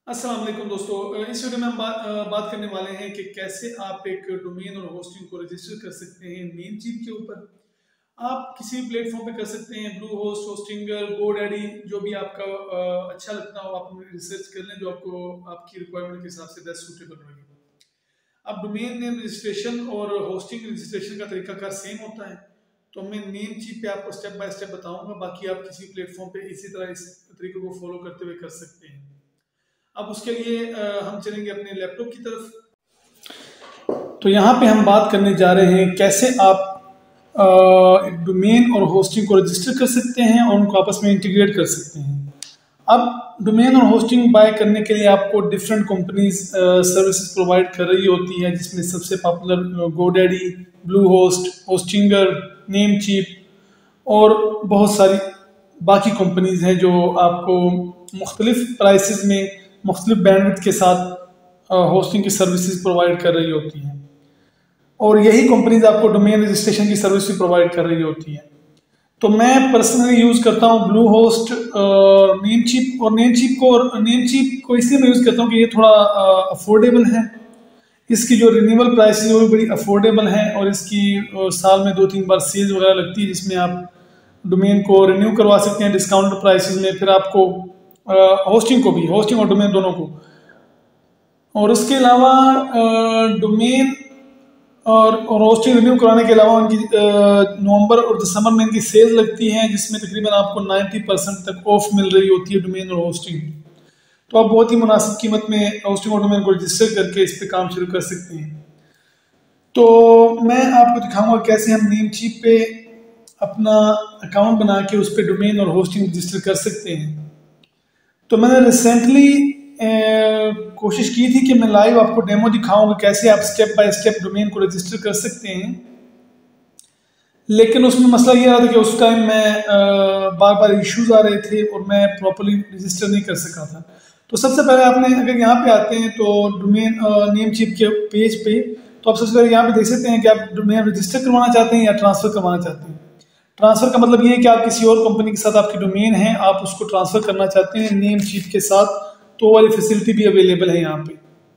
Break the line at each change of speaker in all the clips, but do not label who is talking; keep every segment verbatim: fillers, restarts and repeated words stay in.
अस्सलाम वालेकुम दोस्तों। इस वीडियो में हम बात बात करने वाले हैं कि कैसे आप एक डोमेन और होस्टिंग को रजिस्टर कर सकते हैं नेमचीप के ऊपर। आप किसी भी प्लेटफॉर्म पे कर सकते हैं, ब्लू होस्ट, होस्टिंगर, गोडैडी, जो भी आपका अच्छा लगता हो आप रिसर्च कर लें जो आपको आपकी रिक्वायरमेंट के हिसाब से बेस्ट सूटेबल रहेगा। अब डोमेन नेम रजिस्ट्रेशन और होस्टिंग रजिस्ट्रेशन का तरीकाकार सेम होता है, तो मैं नेमचीप पे आपको स्टेप बाय स्टेप बताऊंगा। बाकी आप किसी प्लेटफॉर्म पे इसी तरह इस तरीके को फॉलो करते हुए कर सकते हैं। अब उसके लिए हम चलेंगे अपने लैपटॉप की तरफ। तो यहाँ पे हम बात करने जा रहे हैं कैसे आप डोमेन और होस्टिंग को रजिस्टर कर सकते हैं और उनको आपस में इंटीग्रेट कर सकते हैं। अब डोमेन और होस्टिंग बाय करने के लिए आपको डिफरेंट कंपनीज सर्विसेज प्रोवाइड कर रही होती है, जिसमें सबसे popular GoDaddy, Bluehost, Hostinger, Namecheap और बहुत सारी बाकी कंपनीज हैं जो आपको मुख्तलिफ प्राइसेस में मुख्तलिफ बैंडविड्थ के साथ होस्टिंग की सर्विसेज प्रोवाइड कर रही होती हैं, और यही कंपनीज आपको डोमेन रजिस्ट्रेशन की सर्विस भी प्रोवाइड कर रही होती है। तो मैं पर्सनली यूज़ करता हूँ ब्लू होस्ट, नेमचीप और नेमचीप को और नेमचीप को इसलिए मैं यूज़ करता हूँ कि ये थोड़ा अफोर्डेबल है। इसकी जो रिन्यूअल प्राइस है वो भी बड़ी अफोर्डेबल है, और इसकी साल में दो तीन बार सेल्स वगैरह लगती है जिसमें आप डोमेन को रिन्यू करवा सकते हैं डिस्काउंट प्राइसेस में। फिर आपको होस्टिंग को भी, होस्टिंग और डोमेन दोनों को। और उसके अलावा डोमेन और और होस्टिंग रिन्यू कराने के अलावा उनकी नवंबर और दिसंबर में इनकी सेल लगती हैं, जिसमें तकरीबन आपको नब्बे परसेंट तक ऑफ मिल रही होती है डोमेन और होस्टिंग। तो आप बहुत ही मुनासिब कीमत में होस्टिंग और डोमेन को रजिस्टर करके इस पे काम शुरू कर सकते हैं। तो मैं आपको दिखाऊंगा कैसे हम नेमचीप पे अपना अकाउंट बना के उस पर डोमेन और होस्टिंग रजिस्टर कर सकते हैं। तो मैंने रिसेंटली कोशिश की थी कि मैं लाइव आपको डेमो दिखाऊंगा कैसे आप स्टेप बाय स्टेप डोमेन को रजिस्टर कर सकते हैं, लेकिन उसमें मसला ये रहा था कि उस टाइम मैं बार बार इश्यूज आ रहे थे और मैं प्रॉपर्ली रजिस्टर नहीं कर सका था। तो सबसे पहले आपने अगर यहाँ पे आते हैं तो डोमेन नेमचीप के पेज पे, तो आप सबसे पहले यहाँ पे देख सकते हैं कि आप डोमेन रजिस्टर करवाना चाहते हैं या ट्रांसफर करवाना चाहते हैं। ट्रांसफर का मतलब ये है कि आप किसी और कंपनी के साथ आपकी डोमेन है, आप उसको ट्रांसफर करना चाहते हैं नेमचीप के साथ, तो वाली फैसिलिटी भी अवेलेबल है यहाँ पे।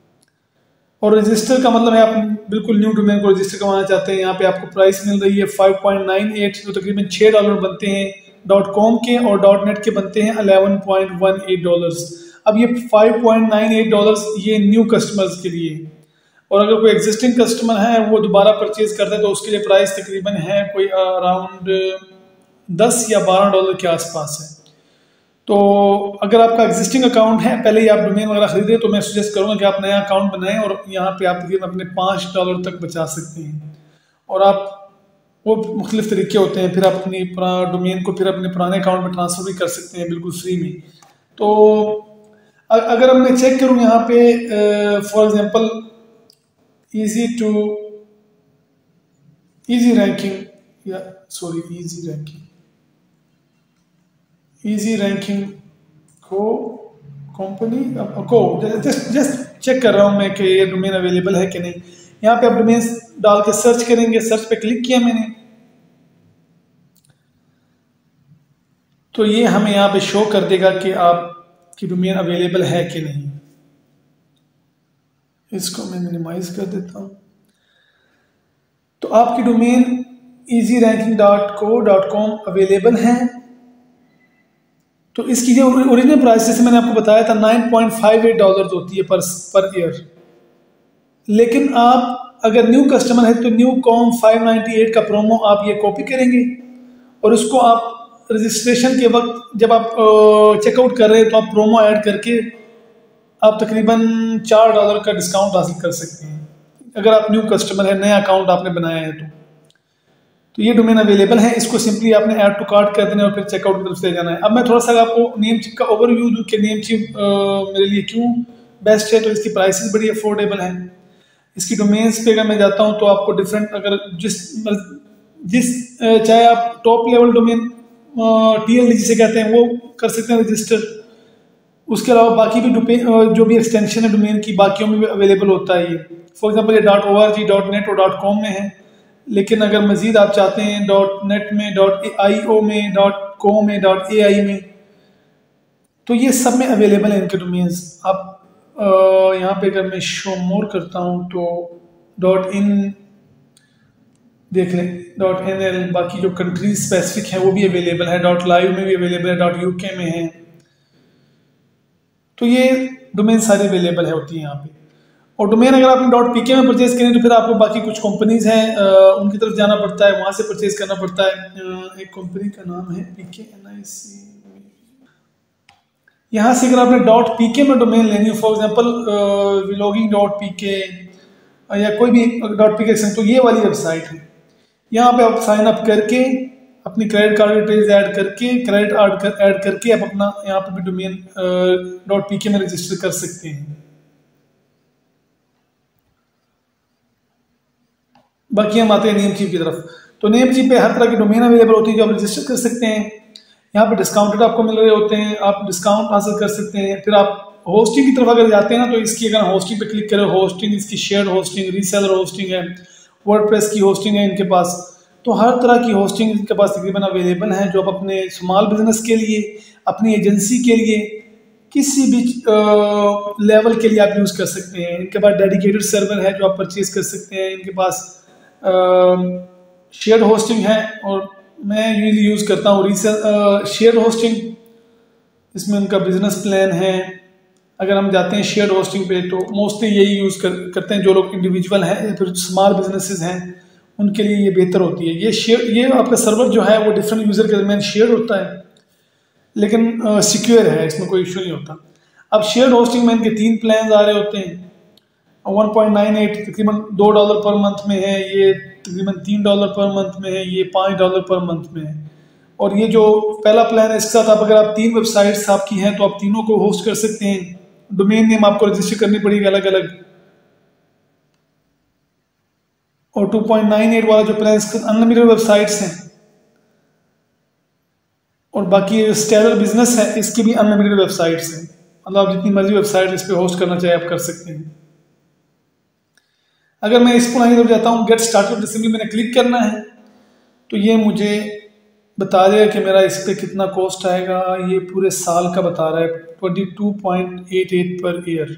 और रजिस्टर का मतलब है आप बिल्कुल न्यू डोमेन को रजिस्टर करवाना चाहते हैं। यहाँ पे आपको प्राइस मिल रही है फाइव पॉइंट नाइन एट, जो तकरीबन छः डॉलर बनते हैं डॉट कॉम के, और डॉट नेट के बनते हैं eleven point one eight dollars. अब ये five point nine eight dollars ये न्यू कस्टमर्स के लिए, और अगर कोई एग्जिस्टिंग कस्टमर है वो दोबारा परचेज करता है तो उसके लिए प्राइस तकरीबन है कोई अराउंड दस या बारह डॉलर के आसपास है। तो अगर आपका एग्जिस्टिंग अकाउंट है, पहले ही आप डोमेन वगैरह खरीदे, तो मैं सजेस्ट करूँगा कि आप नया अकाउंट बनाएं और यहाँ पे आप तकरीबन अपने पाँच डॉलर तक बचा सकते हैं। और आप वो मुख्तलिफ तरीके होते हैं, फिर आप अपनी डोमेन को फिर अपने पुराने अकाउंट में ट्रांसफ़र भी कर सकते हैं बिल्कुल फ्री में। तो अगर मैं चेक करूँ यहाँ पे for example easy to easy ranking या sorry easy ranking easy ranking को कंपनी को जस्ट जस्ट चेक कर रहा हूँ मैं कि ये डोमेन अवेलेबल है कि नहीं। यहाँ पे आप डोमेन डाल के सर्च करेंगे, सर्च पे क्लिक किया मैंने, तो ये हमें यहाँ पे शो कर देगा कि आपकी डोमेन अवेलेबल है कि नहीं। इसको मैं मिनिमाइज कर देता हूँ। तो आपकी domain easy ranking dot co dot com available है। तो इसकी जो ओरिजिनल प्राइस जैसे मैंने आपको बताया था nine point five eight dollar होती है पर पर ईयर, लेकिन आप अगर न्यू कस्टमर है तो new com five ninety eight का प्रोमो आप ये कॉपी करेंगे और उसको आप रजिस्ट्रेशन के वक्त जब आप चेकआउट कर रहे हैं तो आप प्रोमो ऐड करके आप तकरीबन चार डॉलर का डिस्काउंट हासिल कर सकते हैं अगर आप न्यू कस्टमर है, नया अकाउंट आपने बनाया है तो। तो ये डोमेन अवेलेबल है, इसको सिंपली आपने ऐड टू कार्ट कर देना और फिर चेकआउट की तरफ से जाना है। अब मैं थोड़ा सा आपको नेमचीप का ओवरव्यू दूं कि नेमचीप मेरे लिए क्यों बेस्ट है। तो इसकी प्राइसेस बड़ी अफोर्डेबल हैं। इसकी डोमेन्स पे अगर मैं जाता हूँ तो आपको डिफरेंट, अगर जिस जिस चाहे आप top level domain T L जिसे कहते हैं वो कर सकते हैं रजिस्टर। उसके अलावा बाकी भी जो भी एक्सटेंशन है डोमेन की बाकियों में भी अवेलेबल होता है। ये फॉर एग्जांपल ये dot O R G, dot net और डॉट कॉम में है, लेकिन अगर मजीद आप चाहते हैं डॉट नेट में, डॉट आई ओ में, डॉट कॉम में, डॉट ए आई में, तो ये सब में अवेलेबल है इनके डोमेन्स। आप यहाँ पे अगर मैं शो मोर करता हूँ तो डॉट इन देख लें, डॉट एन एल, बाकी जो कंट्री स्पेसिफिक है वो भी अवेलेबल है, डॉट लाइव में भी अवेलेबल है, डॉट यूके में है। तो ये डोमेन सारे अवेलेबल है होती है यहाँ पे। और डोमेन अगर आपने डॉट पीके में परचेज करें तो फिर आपको बाकी कुछ कंपनीज हैं उनकी तरफ जाना पड़ता है, वहां से परचेज करना पड़ता है। अ, एक कंपनी का नाम है पीके एन आई सी। यहाँ से अगर आपने डॉट पीके में डोमेन लेनी हो, for example vlogging dot PK या कोई भी डॉट पीके, तो ये वाली वेबसाइट है। यहाँ पे आप साइन अप करके अपनी क्रेडिट कार्ड डिटेल्स ऐड करके क्रेडिट कार्ड कर, ऐड करके आप अपना यहाँ पे भी डोमेन डॉट पीके में रजिस्टर कर सकते हैं। बाकी हम आते हैं नेम चीप की तरफ। तो नेम चीप पे हर तरह की डोमेन अवेलेबल होती है जो आप रजिस्टर कर सकते हैं। यहाँ पे डिस्काउंटेड आपको मिल रहे होते हैं, आप डिस्काउंट हासिल कर सकते हैं। फिर आप होस्टिंग की तरफ अगर जाते हैं ना, तो इसकी अगर होस्टिंग पे क्लिक करें, होस्टिंग इसकी शेयर होस्टिंग, रीसेलर होस्टिंग है, वर्डप्रेस की होस्टिंग है इनके पास। तो हर तरह की होस्टिंग इनके पास तकरीबन अवेलेबल है जो आप अपने स्मॉल बिजनेस के लिए, अपनी एजेंसी के लिए, किसी भी लेवल के लिए आप यूज़ कर सकते हैं। इनके पास डेडिकेटेड सर्वर है जो आप परचेज कर सकते हैं। इनके पास शेयर होस्टिंग है और मैं यूजली यूज़ करता हूँ रीसेल शेयर होस्टिंग। इसमें उनका बिजनेस प्लान है। अगर हम जाते हैं शेयर होस्टिंग पे तो मोस्टली यही यूज़ कर, करते हैं जो लोग इंडिविजुअल हैं या फिर स्मॉल बिजनेसेस हैं, उनके लिए ये बेहतर होती है। ये शेयर ये आपका सर्वर जो है वो डिफरेंट यूज़र के दरमियान शेयर होता है, लेकिन सिक्योर है, इसमें कोई इशू नहीं होता। अब शेयर होस्टिंग में इनके तीन प्लान आ रहे होते हैं। वन पॉइंट नाइन एट तकरीबन दो डॉलर पर मंथ में है, ये तकरीबन तीन डॉलर पर मंथ में है, ये पाँच डॉलर पर मंथ में है। और ये जो पहला प्लान है इसके साथ आप अगर आप तीन वेबसाइट्स आपकी हैं तो आप तीनों को होस्ट कर सकते हैं। डोमेन नेम आपको रजिस्टर करनी पड़ेगी अलग अलग। और टू पॉइंट नाइन एट वाला जो प्लान इसके अनलिमिटेड वेबसाइट्स हैं, और बाकी स्टेलर बिजनेस है इसकी भी अनलिमिटेड वेबसाइट्स हैं, मतलब आप जितनी मर्जी वेबसाइट इस पर होस्ट करना चाहे आप कर सकते हैं। अगर मैं इस पुरानी तरफ जाता हूँ, गेट स्टार्टेड सिंपली मैंने क्लिक करना है तो ये मुझे बता देगा कि मेरा इस पर कितना कॉस्ट आएगा। ये पूरे साल का बता रहा है twenty two point eight eight पर ईयर।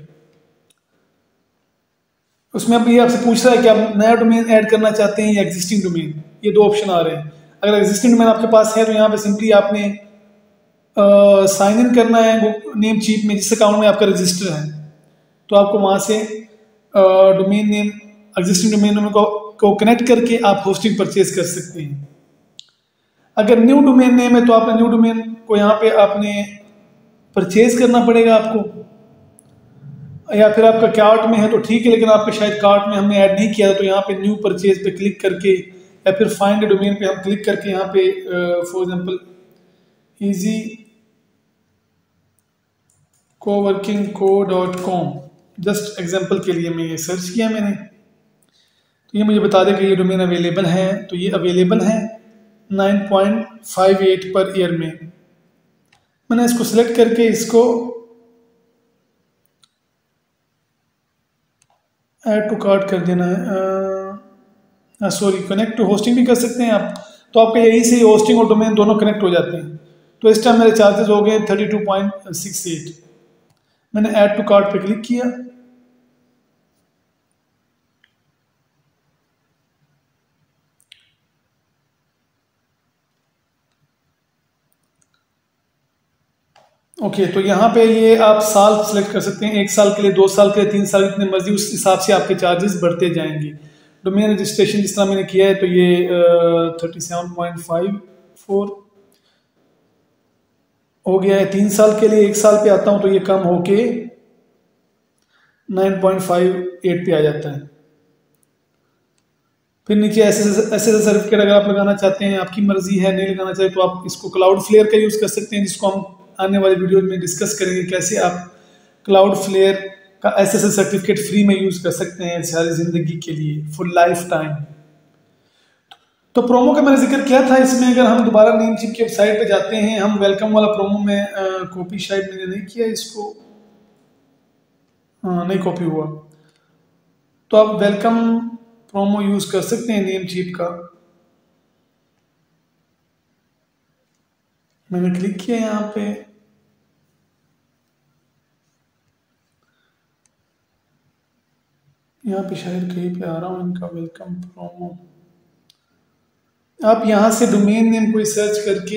उसमें अब ये आपसे पूछ रहा है कि आप नया डोमेन ऐड करना चाहते हैं या एग्जिस्टिंग डोमेन, ये दो ऑप्शन आ रहे हैं। अगर एग्जिस्टिंग डोमेन आपके पास है तो यहाँ पे सिंपली आपने साइन इन करना है वो नेम चीप में जिस अकाउंट में आपका रजिस्टर है, तो आपको वहाँ से domain name existing domain name को, को कनेक्ट करके आप होस्टिंग परचेज कर सकते हैं। अगर न्यू डोमेन नेम है तो आपने न्यू डोमेन को यहाँ पे आपने परचेज करना पड़ेगा आपको, या फिर आपका कार्ट में है तो ठीक है, लेकिन आपके शायद कार्ट में हमने ऐड नहीं किया, तो यहाँ पे न्यू परचेज पे क्लिक करके या फिर फाइंड डोमेन पे हम क्लिक करके यहाँ पे for example easy coworking co dot com, just example के लिए मैं ये सर्च किया मैंने, तो ये मुझे बता दें कि ये डोमेन अवेलेबल है। तो ये अवेलेबल है नाइन पॉइंट फाइव एट पर ईयर में। मैंने इसको सिलेक्ट करके इसको ऐड टू कार्ट कर देना है, सॉरी कनेक्ट टू होस्टिंग भी कर सकते हैं आप, तो आपके यही से होस्टिंग और डोमेन दोनों कनेक्ट हो जाते हैं। तो इस टाइम मेरे चार्जेस हो गए thirty two point six eight. मैंने ऐड टू कार्ट पे क्लिक किया, ओके okay, तो यहाँ पे ये आप साल सेलेक्ट कर सकते हैं, एक साल के लिए, दो साल के लिए, तीन साल, जितने मर्जी, उस हिसाब से आपके चार्जेस बढ़ते जाएंगे। डोमेन रजिस्ट्रेशन जिस तरह मैंने किया है तो ये thirty seven point five four हो गया है तीन साल के लिए। एक साल पे आता हूँ तो ये कम होके नाइन पॉइंट फाइव एट पे आ जाता है। फिर नीचे ऐसे ऐसे सर्टिफिकेट अगर आप लगाना चाहते हैं, आपकी मर्जी है, नहीं लगाना चाहते तो आप इसको क्लाउड फ्लेयर का यूज़ कर सकते हैं, जिसको हम आने वाली वीडियो में डिस्कस करेंगे कैसे आप क्लाउड फ्लेयर का S S L certificate free में यूज़ कर सकते हैं सारी ज़िंदगी के लिए, फुल लाइफ टाइम। तो प्रोमो का मैंने जिक्र किया था, इसमें अगर हम दोबारा नेम चीप की वेबसाइट पे जाते हैं, हम वेलकम वाला प्रोमो में कॉपी शायद मैंने नहीं किया इसको, हाँ नहीं कॉपी हुआ, तो आप वेलकम प्रोमो यूज़ कर सकते हैं नेम चीप का। मैंने क्लिक किया यहाँ पे, यहाँ पे शायद कहीं पे आ रहा हूँ इनका वेलकम प्रोमो। आप यहाँ से डोमेन नेम कोई सर्च करके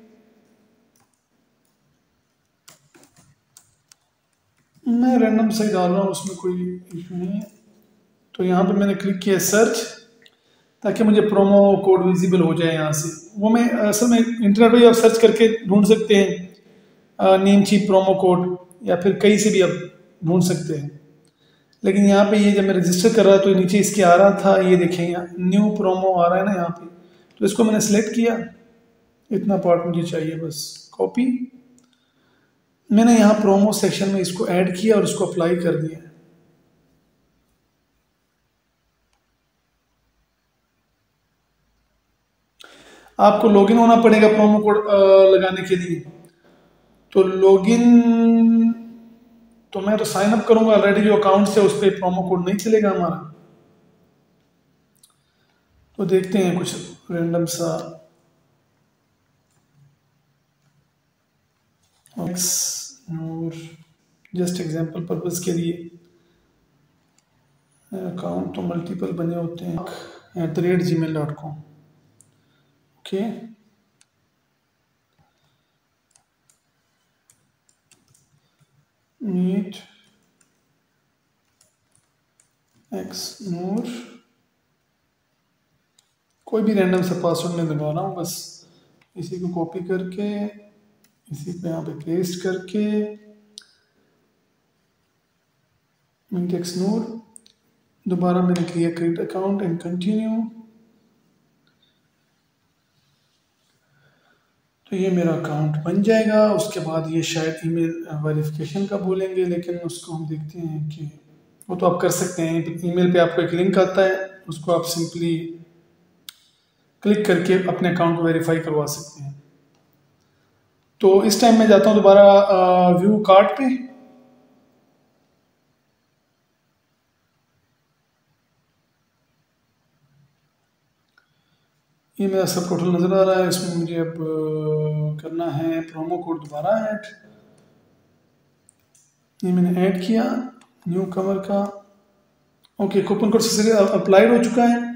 मैं रैंडम सही डाल रहा हूँ, उसमें कोई इशू नहीं है। तो यहाँ पे मैंने क्लिक किया सर्च, ताकि मुझे प्रोमो कोड विजिबल हो जाए यहाँ से। वो मैं असल में इंटरनेट पे आप सर्च करके ढूंढ सकते हैं नेम चीप प्रोमो कोड, या फिर कहीं से भी आप ढूंढ सकते हैं। लेकिन यहाँ पे ये जब मैं रजिस्टर कर रहा था तो नीचे इसके आ रहा था, ये देखें यहाँ न्यू प्रोमो आ रहा है ना यहाँ पे, तो इसको मैंने सेलेक्ट किया। इतना पार्ट मुझे चाहिए बस, कॉपी। मैंने यहाँ प्रोमो सेक्शन में इसको ऐड किया और इसको अप्लाई कर दिया। आपको लॉगिन होना पड़ेगा प्रोमो कोड लगाने के लिए। तो लॉगिन तो मैं तो साइन अप करूंगा ऑलरेडी जो अकाउंट से, उस पर प्रोमो कोड नहीं चलेगा हमारा। तो देखते हैं कुछ रैंडम सा और जस्ट एग्जांपल पर्पस के लिए। अकाउंट तो मल्टीपल बने होते हैं। At the rate Gmail dot com. Okay, meet x Noor, कोई भी रैंडम सा पासवर्ड में लगा रहा हूँ बस। इसी को कॉपी करके इसी पे यहाँ पे पेस्ट करके मीट एक्स नूर, दोबारा मैंने create create account and continue. तो ये मेरा अकाउंट बन जाएगा। उसके बाद ये शायद ईमेल वेरिफिकेशन का बोलेंगे, लेकिन उसको हम देखते हैं कि वो तो आप कर सकते हैं। ईमेल पे आपको एक लिंक आता है, उसको आप सिंपली क्लिक करके अपने अकाउंट को वेरीफाई करवा सकते हैं। तो इस टाइम मैं जाता हूँ दोबारा व्यू कार्ड पे। ये मेरा सब टोटल नज़र आ रहा है। इसमें मुझे अब करना है प्रोमो कोड दोबारा ऐड। ये मैंने ऐड किया न्यू कवर का। ओके, कूपन कोड से अप्लाइड हो चुका है।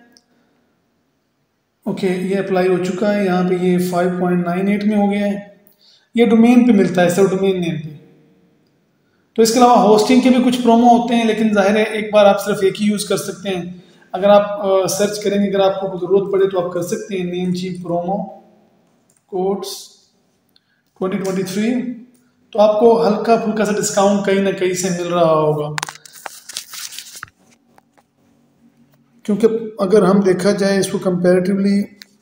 ओके, ये अप्लाई हो चुका है। यहाँ पे ये फाइव पॉइंट नाइन एट में हो गया है। ये डोमेन पे मिलता है, सिर्फ डोमेन नेम पे। तो इसके अलावा होस्टिंग के भी कुछ प्रोमो होते हैं, लेकिन जाहिर है एक बार आप सिर्फ एक ही यूज़ कर सकते हैं। अगर आप सर्च करेंगे, अगर आपको ज़रूरत पड़े तो आप कर सकते हैं Namecheap promo codes twenty twenty three. तो आपको हल्का फुल्का सा डिस्काउंट कहीं ना कहीं से मिल रहा होगा, क्योंकि अगर हम देखा जाए इसको कंपैरेटिवली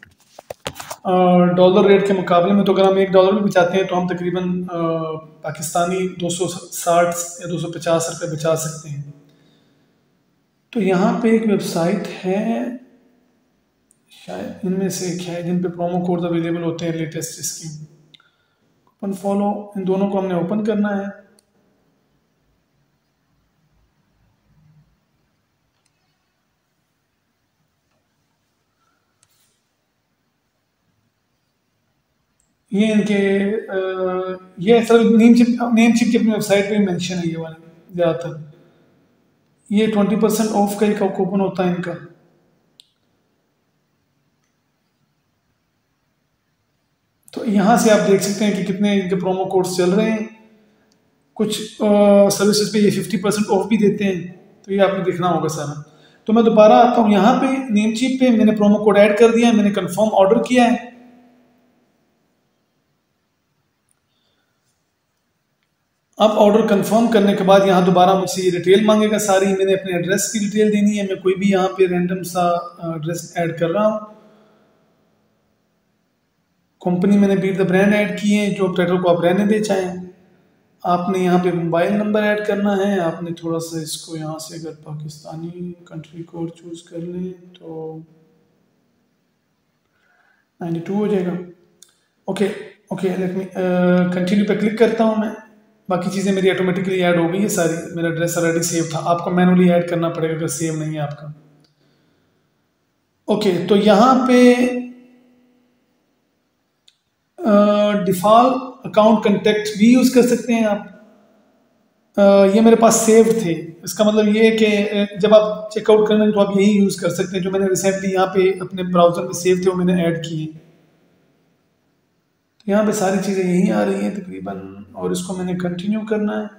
डॉलर रेट के मुकाबले में, तो अगर हम एक डॉलर भी बचाते हैं तो हम तकरीबन पाकिस्तानी दो सौ साठ या दो सौ पचास रुपये बचा सकते हैं। तो यहाँ पे एक वेबसाइट है, शायद इनमें से एक है जिन पे प्रोमो कोड अवेलेबल होते हैं लेटेस्ट स्कीम। ओपन फॉलो, इन दोनों को हमने ओपन करना है। ये इनके आ, ये sir Namecheap Namecheap की अपनी वेबसाइट पे मेंशन है ये वाले ज़्यादातर। ये ट्वेंटी परसेंट ऑफ का एक कूपन होता है इनका। तो यहाँ से आप देख सकते हैं कि कितने इनके प्रोमो कोड्स चल रहे हैं। कुछ सर्विसेज पे ये फिफ्टी परसेंट ऑफ भी देते हैं, तो ये आपने देखना होगा सारा। तो मैं दोबारा आता हूँ यहाँ पे नेम चिप पे, मैंने प्रोमो कोड ऐड कर दिया है, मैंने कंफर्म ऑर्डर किया है। अब ऑर्डर कंफर्म करने के बाद यहाँ दोबारा मुझसे ये डिटेल मांगेगा सारी। मैंने अपने एड्रेस की डिटेल देनी है। मैं कोई भी यहाँ पे रैंडम सा एड्रेस ऐड कर रहा हूँ। कंपनी मैंने बीट द ब्रांड ऐड की है, जो टाइटल को आप रहने दे चाहें। आपने यहाँ पे मोबाइल नंबर ऐड करना है। आपने थोड़ा सा इसको यहाँ से अगर पाकिस्तानी कंट्री कोड चूज कर लें तो नाइन्टी टू हो जाएगा। Okay okay, let me continue पे क्लिक करता हूँ मैं। बाकी चीज़ें मेरी ऑटोमेटिकली ऐड हो गई है सारी। मेरा एड्रेस ऑलरेडी सेव था, आपको मैनुअली ऐड करना पड़ेगा अगर सेव नहीं है आपका। ओके, तो यहाँ पे डिफॉल्ट अकाउंट कंटेक्ट भी यूज़ कर सकते हैं आप। अ, ये मेरे पास सेव थे। इसका मतलब ये है कि अ, जब आप चेकआउट करेंगे तो आप यही यूज़ कर सकते हैं, जो मैंने रिसेंटली यहाँ पे अपने ब्राउज़र में सेव थे वो मैंने ऐड किए। तो यहाँ पे सारी चीज़ें यही आ रही हैं तकरीबन, और इसको मैंने कंटिन्यू करना है।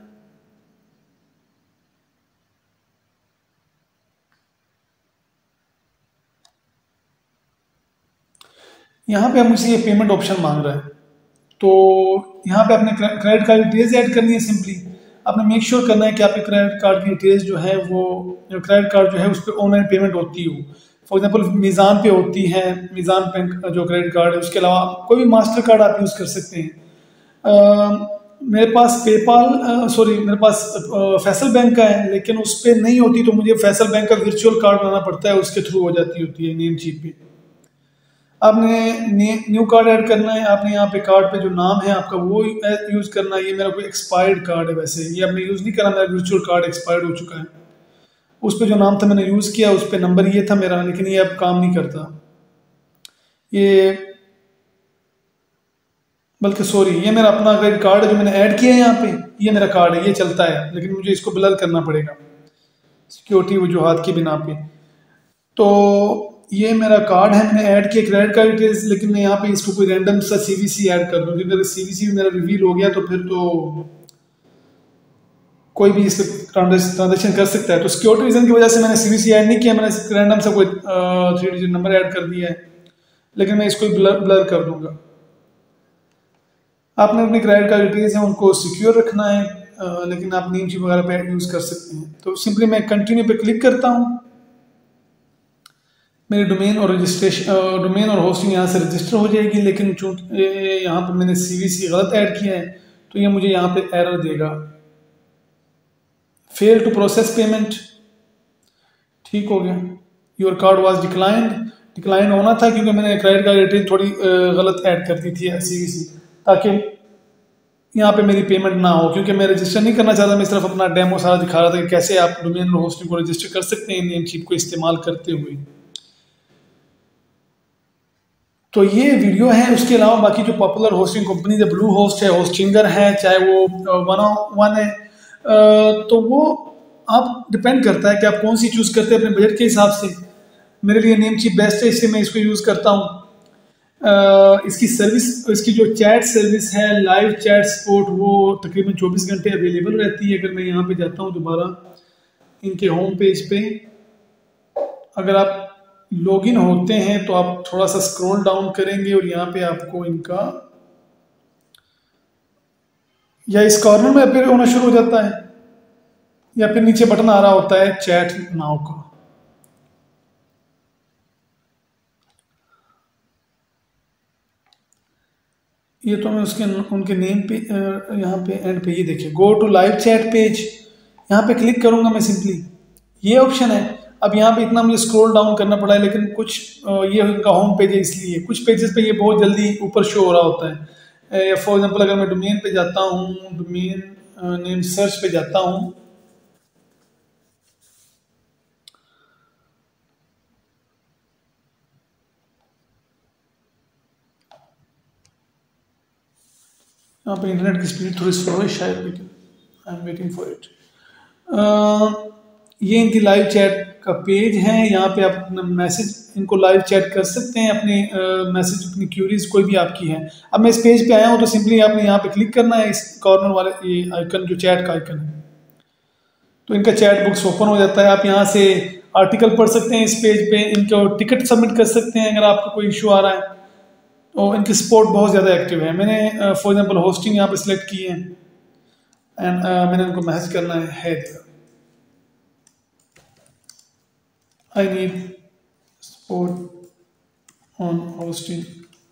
यहाँ पे अब मुझसे ये पेमेंट ऑप्शन मांग रहा है, तो यहाँ पे अपने क्रेडिट कार्ड डिटेल्स ऐड करनी है। सिंपली आपने मेक श्योर करना है कि आपके क्रेडिट कार्ड की डिटेल्स जो है वो, जो क्रेडिट कार्ड जो है उस पर ऑनलाइन पेमेंट होती हो। फॉर एग्जांपल मीज़ान पे होती है, मीज़ान बैंक जो क्रेडिट कार्ड है, उसके अलावा कोई भी मास्टर कार्ड आप यूज़ कर सकते हैं। अ, मेरे पास पेपाल, सॉरी मेरे पास अ, फैसल बैंक का है, लेकिन उस पर नहीं होती, तो मुझे फैसल बैंक का वर्चुअल कार्ड बनाना पड़ता है, उसके थ्रू हो जाती होती है नेम चीप पे। आपने न्यू कार्ड ऐड करना है। आपने यहाँ पे कार्ड पे जो नाम है आपका वो यूज़ करना है। ये मेरा कोई एक्सपायर्ड कार्ड है, वैसे ये आपने यूज़ नहीं करना, मेरा वर्चुअल कार्ड एक्सपायर्ड हो चुका है। उस पर जो नाम था मैंने यूज़ किया, उस पर नंबर ये था मेरा, लेकिन ये अब काम नहीं करता ये, बल्कि सॉरी ये मेरा अपना क्रेडिट कार्ड है जो मैंने ऐड किया है यहाँ पे, ये मेरा कार्ड है, ये चलता है, लेकिन मुझे इसको ब्लर करना पड़ेगा सिक्योरिटी वजूहात की बिना पे। तो ये मेरा कार्ड है, मैंने ऐड किया क्रेडिट कार्ड डिटेल्स, लेकिन मैं यहाँ पे इसको कोई रैंडम सा सीवीसी ऐड कर दूँ, क्योंकि अगर सीवीसी भी मेरा रिवील हो गया तो फिर तो कोई भी इस ट्रांजेक्शन कर सकता है। तो सिक्योरिटी रीजन की वजह से मैंने सीवीसी ऐड नहीं किया, मैंने रैंडम सा कोई थ्री डिजिट नंबर ऐड कर दिया है, लेकिन मैं इसको ब्लर ब्लर कर दूंगा। आपने अपने क्रेडिट कार्ड डिटेल्स हैं उनको सिक्योर रखना है, अ, लेकिन आप नेम चीप वगैरह पे यूज़ कर सकते हैं। तो सिंपली मैं कंटिन्यू पे क्लिक करता हूँ। मेरे डोमेन और रजिस्ट्रेशन, डोमेन और होस्टिंग यहाँ से रजिस्टर हो जाएगी, लेकिन चूंकि यहाँ पर मैंने सीवीसी गलत ऐड किया है तो ये मुझे यहाँ पे एरर देगा, फेल टू प्रोसेस पेमेंट। ठीक हो गया, your card was declined. Decline होना था क्योंकि मैंने क्रेडिट कार्ड डिटेल थोड़ी अ, गलत ऐड कर दी थी सीवीसी, ताकि यहाँ पे मेरी पेमेंट ना हो, क्योंकि मैं रजिस्टर नहीं करना चाहता। मैं इस तरफ अपना डेमो सारा दिखा रहा था कि कैसे आप डोमेन और होस्टिंग को रजिस्टर कर सकते हैं नेम चीप को इस्तेमाल करते हुए। तो ये वीडियो है। उसके अलावा बाकी जो पॉपुलर होस्टिंग कंपनी है, ब्लू होस्ट है, होस्टिंगर है, चाहे वो वन वन है, अ, तो वो आप डिपेंड करता है कि आप कौन सी चूज़ करते हैं अपने बजट के हिसाब से। मेरे लिए नेम चीप बेस्ट है, इसलिए मैं इसको यूज़ करता हूँ। अ, इसकी सर्विस, इसकी जो चैट सर्विस है, लाइव चैट सपोर्ट, वो तकरीबन चौबीस घंटे अवेलेबल रहती है। अगर मैं यहाँ पे जाता हूँ दोबारा इनके होम पेज पे, अगर आप लॉगिन होते हैं तो आप थोड़ा सा स्क्रॉल डाउन करेंगे और यहाँ पे आपको इनका, या इस कॉर्नर में अपीयर होना शुरू हो जाता है, या फिर नीचे बटन आ रहा होता है चैट नाउ का। ये तो मैं उसके उनके नेम पे यहाँ पे एंड पे, ये देखिए go to live chat page, यहाँ पे क्लिक करूंगा मैं सिंपली, ये ऑप्शन है। अब यहाँ पे इतना मुझे स्क्रॉल डाउन करना पड़ा है, लेकिन कुछ ये इनका होम पेज है इसलिए कुछ पेजेस पे ये बहुत जल्दी ऊपर शो हो रहा होता है। फॉर एग्जांपल अगर मैं डोमेन पे जाता हूँ, डोमेन नेम सर्च पे जाता हूँ, यहाँ पे इंटरनेट की स्पीड थोड़ी स्लो है शायद, लेकिन I am waiting for it. ये इनकी लाइव चैट का पेज है। यहाँ पे आप अपना मैसेज इनको लाइव चैट कर सकते हैं, अपने मैसेज uh, अपनी क्यूरीज कोई भी आपकी है। अब मैं इस पेज पे आया हूँ तो सिंपली आपने यहाँ पे क्लिक करना है, इस कॉर्नर वाले ये आइकन जो चैट का आइकन है, तो इनका चैट बुक्स ओपन हो जाता है। आप यहाँ से आर्टिकल पढ़ सकते हैं इस पेज पे, इनको टिकट सबमिट कर सकते हैं अगर आपका कोई इशू आ रहा है। तो इनकी सपोर्ट बहुत ज़्यादा एक्टिव है। मैंने फॉर एग्जांपल होस्टिंग यहाँ पे सिलेक्ट की है एंड uh, मैंने उनको मैसेज करना है, है I need support on hosting.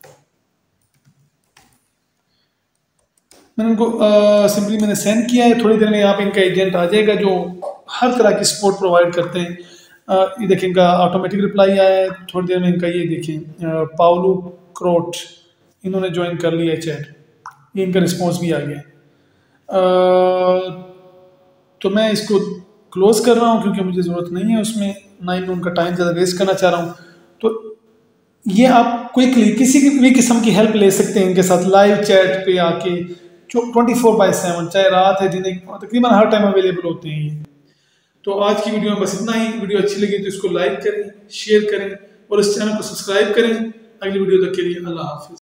मैंने उनको सिंपली uh, मैंने सेंड किया है। थोड़ी देर में यहाँ पे इनका एजेंट आ जाएगा जो हर तरह की सपोर्ट प्रोवाइड करते हैं। uh, ये देखें इनका ऑटोमेटिक रिप्लाई आया है। थोड़ी देर में इनका ये देखें पाउलो क्रोट, इन्होंने ज्वाइन कर लिया है चैट, ये इनका रिस्पॉन्स भी आ गया। uh, तो मैं इसको क्लोज कर रहा हूँ क्योंकि मुझे ज़रूरत नहीं है उसमें, ना ही मैं उनका टाइम ज़्यादा वेस्ट करना चाह रहा हूँ। तो ये आप क्विकली किसी भी किस्म की हेल्प ले सकते हैं इनके साथ लाइव चैट पे आके, ट्वेंटी फोर बाई सेवन, चाहे रात है दिन है, तकरीबन हर टाइम अवेलेबल होते हैं ये। तो आज की वीडियो में बस इतना ही। वीडियो अच्छी लगी तो इसको लाइक करें, शेयर करें और इस चैनल को सब्सक्राइब करें। अगली वीडियो तक के लिए अल्लाह हाफिज।